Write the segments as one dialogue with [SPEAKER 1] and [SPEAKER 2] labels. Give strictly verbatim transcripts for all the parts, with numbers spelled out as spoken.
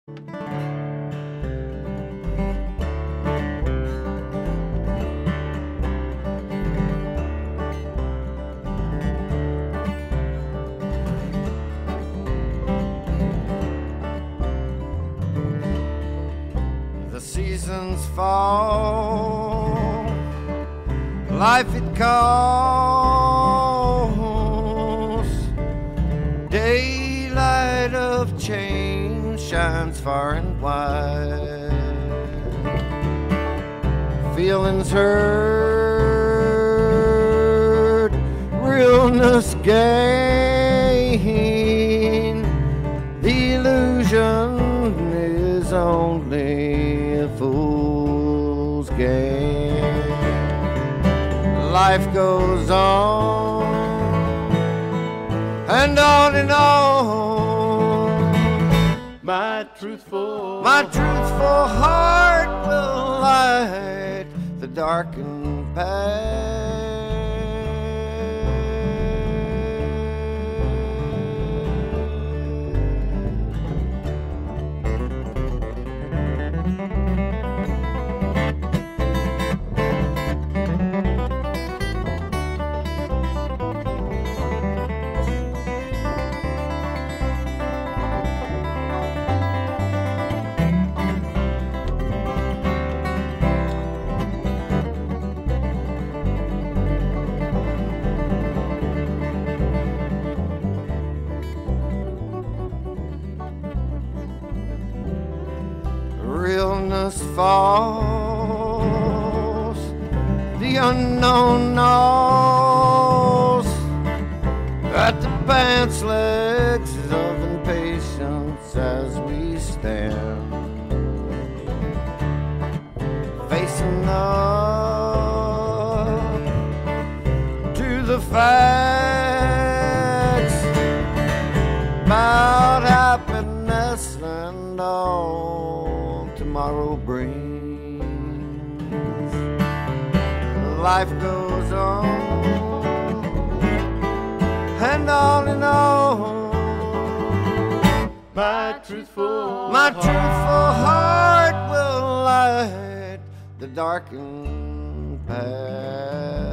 [SPEAKER 1] The seasons fall, life it calls, daylight of change shines far and wide, feelings hurt, realness gain, the illusion is only a fool's game. Life goes on and on and on.
[SPEAKER 2] My truthful,
[SPEAKER 1] my truthful heart will light the darkened path. Realness falls, the unknown knows at the pants legs of impatience as we stand, facing up to the facts about happiness and all tomorrow brings. Life goes on and on and on.
[SPEAKER 2] My truthful,
[SPEAKER 1] my truthful heart will light the darkened path.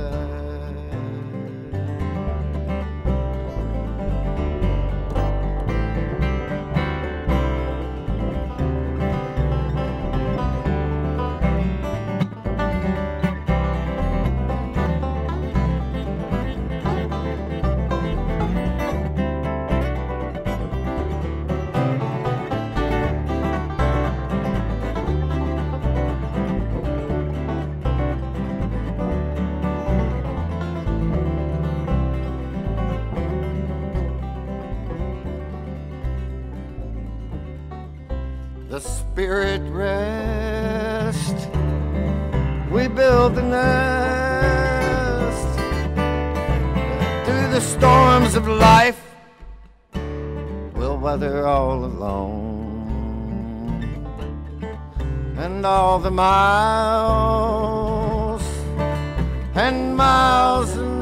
[SPEAKER 1] The spirit rest, we build the nest. Through the storms of life, we'll weather all alone. And all the miles and miles and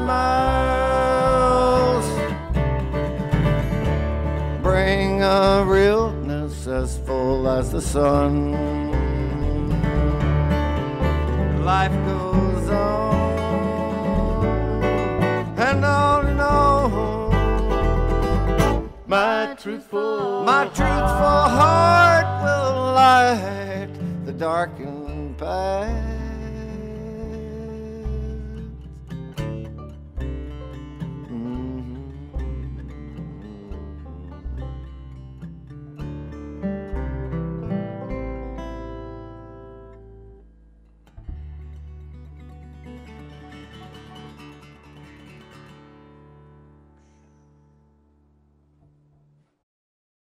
[SPEAKER 1] miles bring a real as full as the sun. Life goes on and on and on.
[SPEAKER 2] My truthful,
[SPEAKER 1] my truthful heart will light the darkened path.